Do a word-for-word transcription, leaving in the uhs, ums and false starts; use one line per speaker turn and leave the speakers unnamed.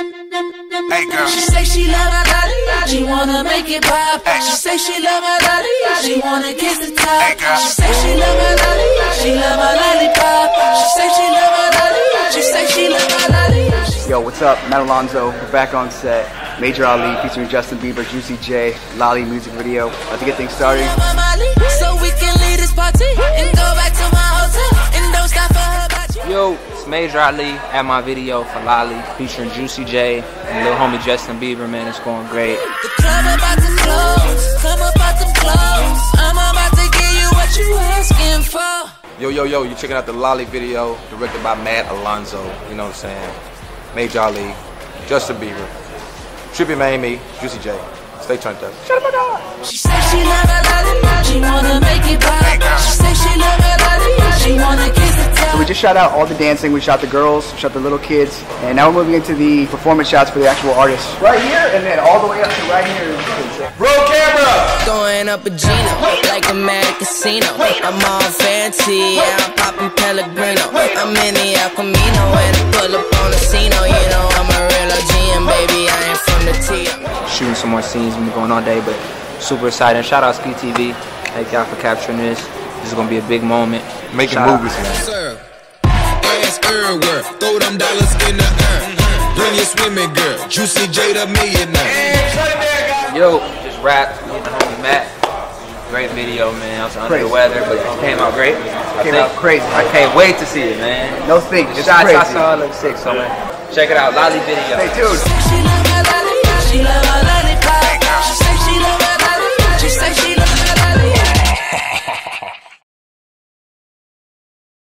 Hey girl.
She say she love my lolly, she wanna make it pop. Hey. She say she love my lolly, she wanna kiss the top.
Hey girl.
She say she love my lolly, she love my lollipop. She say she love my lolly, she say she love my lolly.
Yo, what's up? Matt Alonzo, we're back on set. Major Ali featuring Justin Bieber, Juicy J, Lolly music video. About to get things started.
So we can leave this party and go back to my hotel and don't stop for her about you.
Yo, it's Major Ali at my video for Lolly featuring Juicy J and little homie Justin Bieber, man. It's going great.
The club about to close, come about to close. I'm about to give you what you asking for.
Yo, yo, yo, you checking out the Lolly video directed by Matt Alonzo. You know what I'm saying? Major Ali, Justin Bieber, Trippy Mamie, Juicy J. Stay turned up. Shut up, my dog.
She say she love her lolly, she wanna make it pop. She say she love her lolly, she wanna kiss the top.
So we just shot out all the dancing, we shot the girls, we shot the little kids, and now we're moving into the performance shots for the actual artists. Right here, and then all the way up to right here.
Roll camera!
Throwing up a Gino, like a mad casino. I'm all fancy, yeah, I'm popping Pellegrino. I'm in the El Camino, and I pull up on the scene. You know I'm a real O G, and baby, I ain't from the T.
Shooting some more scenes, been going all day, but super exciting. Shout out Ski T V. Thank y'all for capturing this. This is gonna be a big moment.
Making
Shout
movies,
out.
man.
Sir, ass everywhere, throw them dollars in the air. Bring your swimming girl, Juicy J the millionaire.
Yo, just rapped with the homie Matt. Great video, man. I was under
Crazy.
the weather, but it came out great. I
Came
think-
out crazy.
I can't wait to see it, man.
No think,
The
it's
shots I
crazy.
saw look sick, so man. Check it out, Lolly video.
Stay tuned.
She love my lolly, she love